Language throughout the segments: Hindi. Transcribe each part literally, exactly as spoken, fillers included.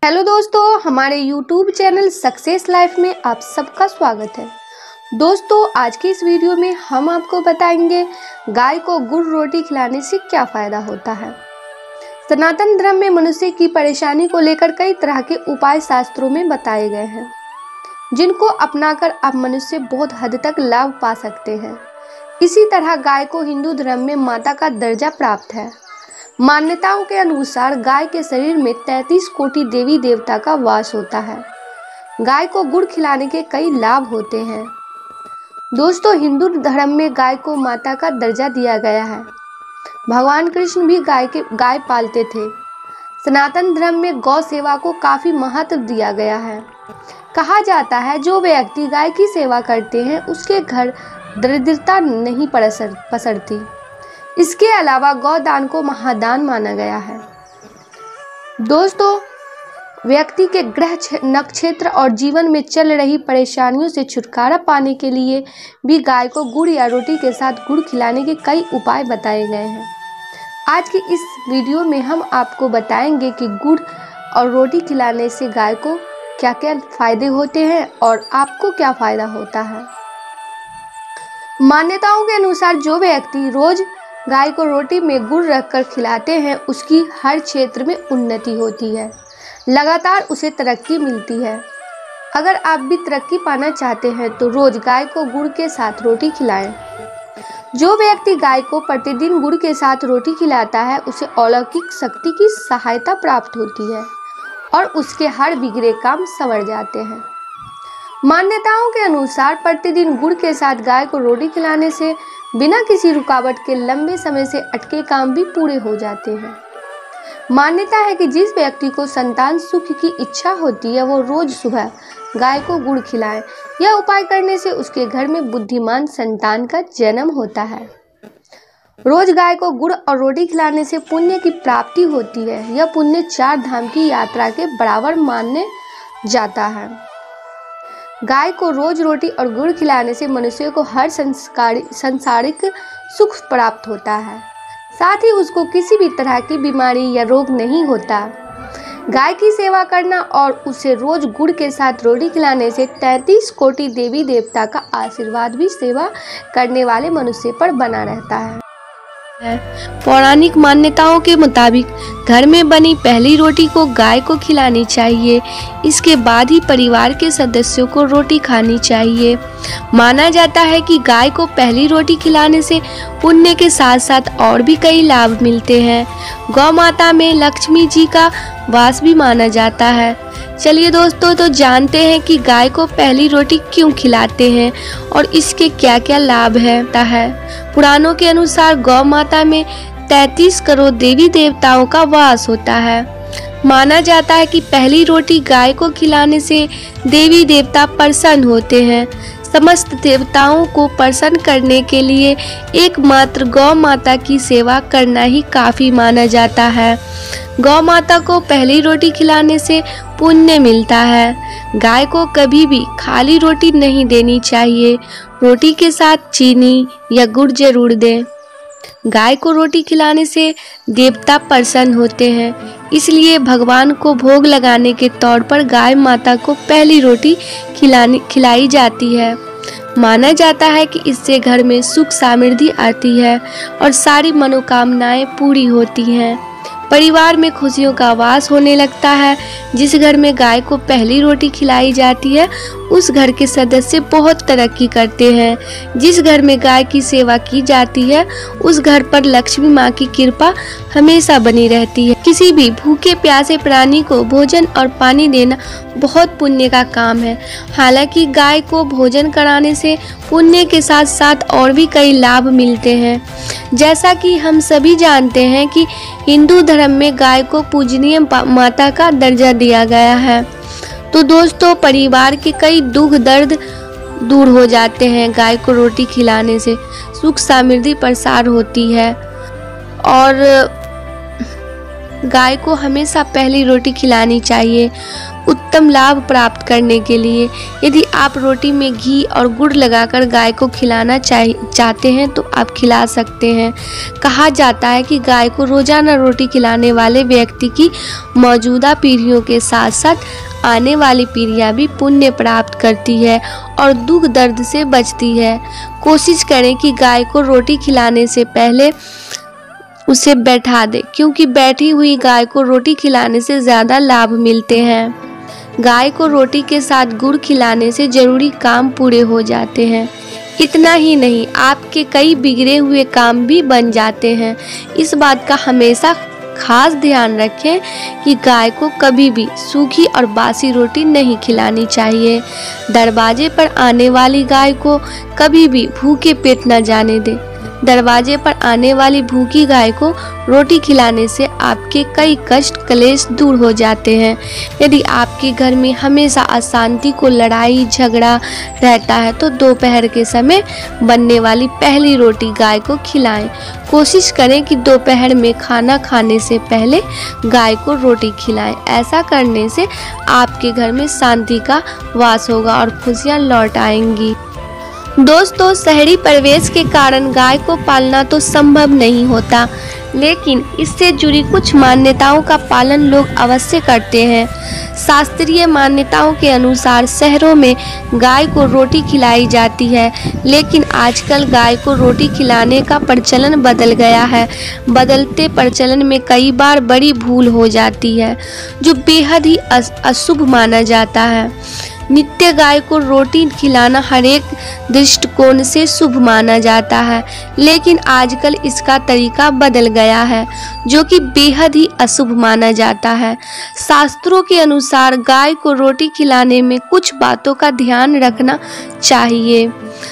हेलो दोस्तों, हमारे यूट्यूब चैनल सक्सेस लाइफ में आप सबका स्वागत है। दोस्तों, आज की इस वीडियो में हम आपको बताएंगे गाय को गुड़ रोटी खिलाने से क्या फ़ायदा होता है। सनातन धर्म में मनुष्य की परेशानी को लेकर कई तरह के उपाय शास्त्रों में बताए गए हैं, जिनको अपनाकर आप मनुष्य बहुत हद तक लाभ पा सकते हैं। इसी तरह गाय को हिंदू धर्म में माता का दर्जा प्राप्त है। मान्यताओं के अनुसार गाय के शरीर में तैंतीस कोटि देवी देवता का वास होता है। गाय को गुड़ खिलाने के कई लाभ होते हैं। दोस्तों, हिंदू धर्म में गाय को माता का दर्जा दिया गया है। भगवान कृष्ण भी गाय के गाय पालते थे। सनातन धर्म में गौ सेवा को काफी महत्व दिया गया है। कहा जाता है जो व्यक्ति गाय की सेवा करते हैं उसके घर दरिद्रता नहीं पसरती। इसके अलावा गौदान को महादान माना गया है। दोस्तों, व्यक्ति के ग्रह नक्षत्र और जीवन में चल रही परेशानियों से छुटकारा पाने के लिए भी गाय को गुड़ या रोटी के साथ गुड़ खिलाने के कई उपाय बताए गए हैं। आज की इस वीडियो में हम आपको बताएंगे कि गुड़ और रोटी खिलाने से गाय को क्या क्या फायदे होते हैं और आपको क्या फायदा होता है। मान्यताओं के अनुसार जो व्यक्ति रोज गाय को रोटी में गुड़ रखकर खिलाते हैं उसकी हर क्षेत्र में उन्नति होती है, लगातार उसे तरक्की मिलती है। अगर आप भी तरक्की पाना चाहते हैं तो रोज गाय को गुड़ के साथ रोटी खिलाएं। जो व्यक्ति गाय को प्रतिदिन गुड़ के साथ रोटी खिलाता है उसे अलौकिक शक्ति की सहायता प्राप्त होती है और उसके हर बिगड़े काम संवर जाते हैं। मान्यताओं के अनुसार प्रतिदिन गुड़ के साथ गाय को रोटी खिलाने से बिना किसी रुकावट के लंबे समय से अटके काम भी पूरे हो जाते हैं। मान्यता है कि जिस व्यक्ति को संतान सुख की इच्छा होती है वो रोज सुबह गाय को गुड़ खिलाए। यह उपाय करने से उसके घर में बुद्धिमान संतान का जन्म होता है। रोज गाय को गुड़ और रोटी खिलाने से पुण्य की प्राप्ति होती है। यह पुण्य चार धाम की यात्रा के बराबर माने जाता है। गाय को रोज रोटी और गुड़ खिलाने से मनुष्य को हर सांसारिक सुख प्राप्त होता है, साथ ही उसको किसी भी तरह की बीमारी या रोग नहीं होता। गाय की सेवा करना और उसे रोज गुड़ के साथ रोटी खिलाने से तैंतीस कोटि देवी देवता का आशीर्वाद भी सेवा करने वाले मनुष्य पर बना रहता है। पौराणिक मान्यताओं के मुताबिक घर में बनी पहली रोटी को गाय को खिलानी चाहिए। इसके बाद ही परिवार के सदस्यों को रोटी खानी चाहिए। माना जाता है कि गाय को पहली रोटी खिलाने से पुण्य के साथ साथ और भी कई लाभ मिलते हैं। गौ माता में लक्ष्मी जी का वास भी माना जाता है। चलिए दोस्तों, तो जानते हैं कि गाय को पहली रोटी क्यों खिलाते हैं और इसके क्या क्या लाभ है। पुराणों के अनुसार गौ माता में तैंतीस करोड़ देवी देवताओं का वास होता है। माना जाता है कि पहली रोटी गाय को खिलाने से देवी देवता प्रसन्न होते हैं। समस्त देवताओं को प्रसन्न करने के लिए एकमात्र गौ माता की सेवा करना ही काफी माना जाता है। गौ माता को पहली रोटी खिलाने से पुण्य मिलता है। गाय को कभी भी खाली रोटी नहीं देनी चाहिए। रोटी के साथ चीनी या गुड़ जरूर दें। गाय को रोटी खिलाने से देवता प्रसन्न होते हैं, इसलिए भगवान को भोग लगाने के तौर पर गाय माता को पहली रोटी खिलानी खिलाई जाती है। माना जाता है कि इससे घर में सुख समृद्धि आती है और सारी मनोकामनाएं पूरी होती हैं। परिवार में खुशियों का वास होने लगता है। जिस घर में गाय को पहली रोटी खिलाई जाती है उस घर के सदस्य बहुत तरक्की करते हैं। जिस घर में गाय की सेवा की जाती है उस घर पर लक्ष्मी माँ की कृपा हमेशा बनी रहती है। किसी भी भूखे प्यासे प्राणी को भोजन और पानी देना बहुत पुण्य का काम है। हालांकि गाय को भोजन कराने से पुण्य के साथ साथ और भी कई लाभ मिलते हैं। जैसा कि हम सभी जानते हैं कि हिंदू धर्म में गाय को पूजनीय माता का दर्जा दिया गया है। तो दोस्तों, परिवार के कई दुख दर्द दूर हो जाते हैं। गाय को रोटी खिलाने से सुख समृद्धि प्रसार होती है और गाय को हमेशा पहली रोटी खिलानी चाहिए। उत्तम लाभ प्राप्त करने के लिए यदि आप रोटी में घी और गुड़ लगाकर गाय को खिलाना चाहते हैं तो आप खिला सकते हैं। कहा जाता है कि गाय को रोजाना रोटी खिलाने वाले व्यक्ति की मौजूदा पीढ़ियों के साथ साथ आने वाली पीढ़ियां भी पुण्य प्राप्त करती है और दुख दर्द से बचती है। कोशिश करें कि गाय को रोटी खिलाने से पहले उसे बैठा दे, क्योंकि बैठी हुई गाय को रोटी खिलाने से ज़्यादा लाभ मिलते हैं। गाय को रोटी के साथ गुड़ खिलाने से जरूरी काम पूरे हो जाते हैं। इतना ही नहीं, आपके कई बिगड़े हुए काम भी बन जाते हैं। इस बात का हमेशा खास ध्यान रखें कि गाय को कभी भी सूखी और बासी रोटी नहीं खिलानी चाहिए। दरवाजे पर आने वाली गाय को कभी भी भूखे पेट न जाने दें। दरवाजे पर आने वाली भूखी गाय को रोटी खिलाने से आपके कई कष्ट क्लेश दूर हो जाते हैं। यदि आपके घर में हमेशा अशांति को लड़ाई झगड़ा रहता है तो दोपहर के समय बनने वाली पहली रोटी गाय को खिलाएं। कोशिश करें कि दोपहर में खाना खाने से पहले गाय को रोटी खिलाएं। ऐसा करने से आपके घर में शांति का वास होगा और खुशियां लौट आएंगी। दोस्तों, शहरी परिवेश के कारण गाय को पालना तो संभव नहीं होता, लेकिन इससे जुड़ी कुछ मान्यताओं का पालन लोग अवश्य करते हैं। शास्त्रीय मान्यताओं के अनुसार शहरों में गाय को रोटी खिलाई जाती है, लेकिन आजकल गाय को रोटी खिलाने का प्रचलन बदल गया है। बदलते प्रचलन में कई बार बड़ी भूल हो जाती है, जो बेहद ही अशुभ माना जाता है। नित्य गाय को रोटी खिलाना हर एक दृष्टिकोण से शुभ माना जाता है, लेकिन आजकल इसका तरीका बदल गया है, जो कि बेहद ही अशुभ माना जाता है। शास्त्रों के अनुसार गाय को रोटी खिलाने में कुछ बातों का ध्यान रखना चाहिए।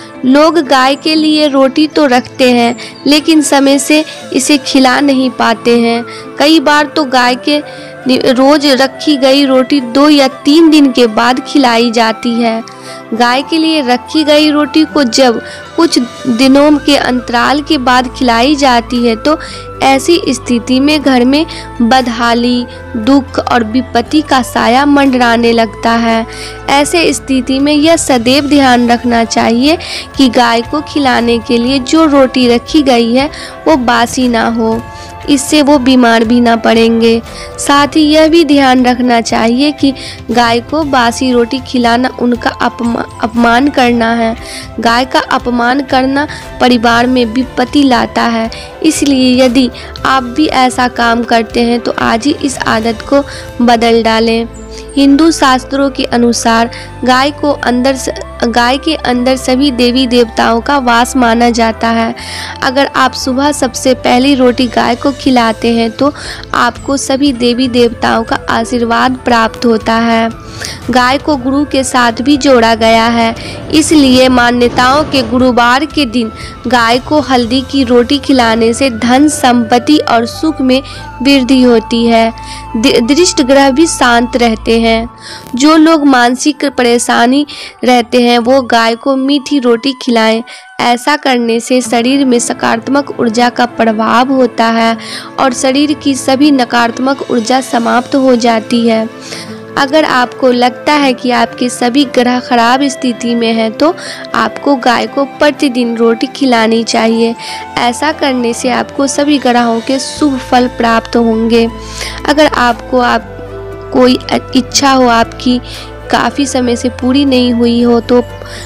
लोग गाय के लिए रोटी तो रखते हैं, लेकिन समय से इसे खिला नहीं पाते हैं। कई बार तो गाय के रोज रखी गई रोटी दो या तीन दिन के बाद खिलाई जाती है। गाय के लिए रखी गई रोटी को जब कुछ दिनों के अंतराल के बाद खिलाई जाती है तो ऐसी स्थिति में घर में बदहाली, दुख और विपत्ति का साया मंडराने लगता है। ऐसे स्थिति में यह सदैव ध्यान रखना चाहिए कि गाय को खिलाने के लिए जो रोटी रखी गई है वो बासी ना हो, इससे वो बीमार भी ना पड़ेंगे। साथ ही यह भी ध्यान रखना चाहिए कि गाय को बासी रोटी खिलाना उनका अपमा, अपमान करना है। गाय का अपमान करना परिवार में विपत्ति लाता है, इसलिए यदि आप भी ऐसा काम करते हैं तो आज ही इस आदत को बदल डालें। हिंदू शास्त्रों के अनुसार गाय को अंदर गाय के अंदर सभी देवी देवताओं का वास माना जाता है। अगर आप सुबह सबसे पहली रोटी गाय को खिलाते हैं तो आपको सभी देवी देवताओं का आशीर्वाद प्राप्त होता है। गाय को गुरु के साथ भी जोड़ा गया है, इसलिए मान्यताओं के गुरुवार के दिन गाय को हल्दी की रोटी खिलाने से धन संपत्ति और सुख में वृद्धि होती है। दृष्ट ग्रह भी शांत रहते हैं। जो लोग मानसिक परेशानी रहते हैं वो गाय को मीठी रोटी खिलाएं। ऐसा करने से शरीर में सकारात्मक ऊर्जा का प्रभाव होता है और शरीर की सभी नकारात्मक ऊर्जा समाप्त हो जाती है। अगर आपको लगता है कि आपके सभी ग्रह खराब स्थिति में हैं तो आपको गाय को प्रतिदिन रोटी खिलानी चाहिए। ऐसा करने से आपको सभी ग्रहों के शुभ फल प्राप्त होंगे। अगर आपको आप कोई इच्छा हो आपकी काफ़ी समय से पूरी नहीं हुई हो तो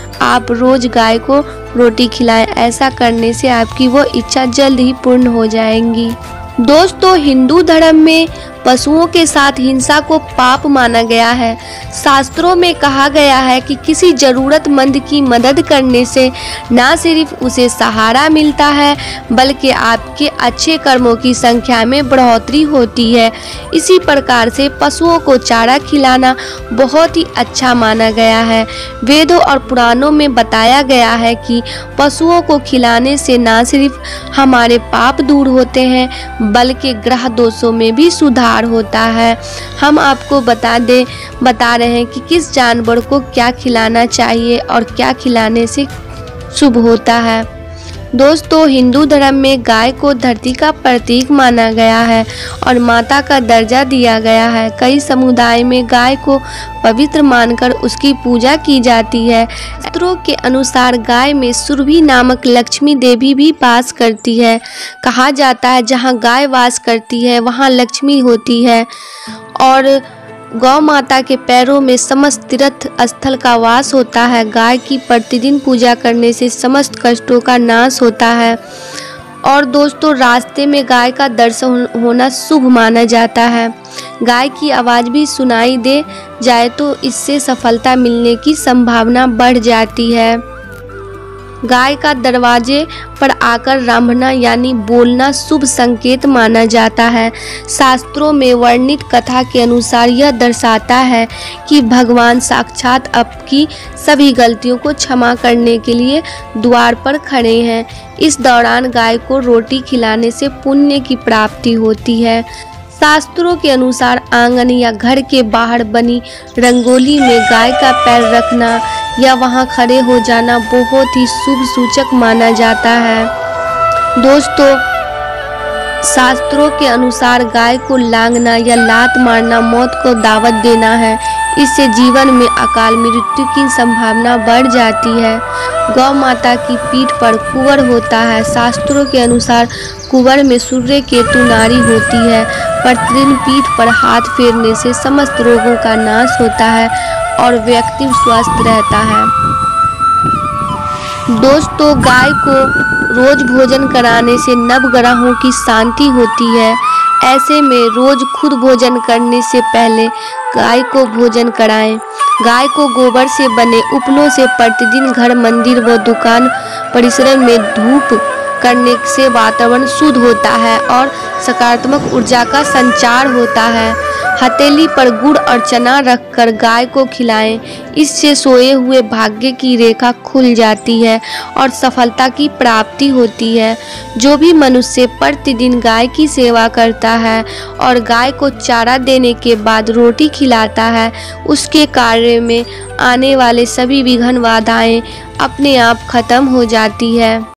आप रोज़ गाय को रोटी खिलाएं। ऐसा करने से आपकी वो इच्छा जल्द ही पूर्ण हो जाएंगी। दोस्तों, हिंदू धर्म में पशुओं के साथ हिंसा को पाप माना गया है। शास्त्रों में कहा गया है कि किसी जरूरतमंद की मदद करने से न सिर्फ उसे सहारा मिलता है बल्कि आपके अच्छे कर्मों की संख्या में बढ़ोतरी होती है। इसी प्रकार से पशुओं को चारा खिलाना बहुत ही अच्छा माना गया है। वेदों और पुराणों में बताया गया है कि पशुओं को खिलाने से न सिर्फ हमारे पाप दूर होते हैं बल्कि ग्रह दोषों में भी सुधार होता है। हम आपको बता दें बता रहे हैं कि किस जानवर को क्या खिलाना चाहिए और क्या खिलाने से शुभ होता है। दोस्तों, हिंदू धर्म में गाय को धरती का प्रतीक माना गया है और माता का दर्जा दिया गया है। कई समुदाय में गाय को पवित्र मानकर उसकी पूजा की जाती है। शास्त्रों के अनुसार गाय में सुरभि नामक लक्ष्मी देवी भी वास करती है। कहा जाता है जहाँ गाय वास करती है वहाँ लक्ष्मी होती है और गौ माता के पैरों में समस्त तीर्थ स्थल का वास होता है। गाय की प्रतिदिन पूजा करने से समस्त कष्टों का नाश होता है। और दोस्तों, रास्ते में गाय का दर्शन होना शुभ माना जाता है। गाय की आवाज़ भी सुनाई दे जाए तो इससे सफलता मिलने की संभावना बढ़ जाती है। गाय का दरवाजे पर आकर रंभना यानी बोलना शुभ संकेत माना जाता है। शास्त्रों में वर्णित कथा के अनुसार यह दर्शाता है कि भगवान साक्षात आपकी सभी गलतियों को क्षमा करने के लिए द्वार पर खड़े हैं। इस दौरान गाय को रोटी खिलाने से पुण्य की प्राप्ति होती है। शास्त्रों के अनुसार आंगन या घर के बाहर बनी रंगोली में गाय का पैर रखना या वहां खड़े हो जाना बहुत ही शुभ सूचक माना जाता है। दोस्तों, शास्त्रों के अनुसार गाय को लांघना या लात मारना मौत को दावत देना है। इससे जीवन में अकाल मृत्यु की संभावना बढ़ जाती है। गौ माता की पीठ पर कुंवर होता है। शास्त्रों के अनुसार कुंवर में सूर्य केतु नारी होती है। प्रतिदिन पीठ पर हाथ फेरने से समस्त रोगों का नाश होता है और व्यक्ति स्वस्थ रहता है। दोस्तों, गाय को रोज भोजन कराने से नवग्रहों की शांति होती है। ऐसे में रोज खुद भोजन करने से पहले गाय को भोजन कराएं। गाय को गोबर से बने उपलों से प्रतिदिन घर, मंदिर व दुकान परिसर में धूप करने से वातावरण शुद्ध होता है और सकारात्मक ऊर्जा का संचार होता है। हथेली पर गुड़ और चना रखकर गाय को खिलाएं। इससे सोए हुए भाग्य की रेखा खुल जाती है और सफलता की प्राप्ति होती है। जो भी मनुष्य प्रतिदिन गाय की सेवा करता है और गाय को चारा देने के बाद रोटी खिलाता है, उसके कार्य में आने वाले सभी विघ्न बाधाएं अपने आप खत्म हो जाती है।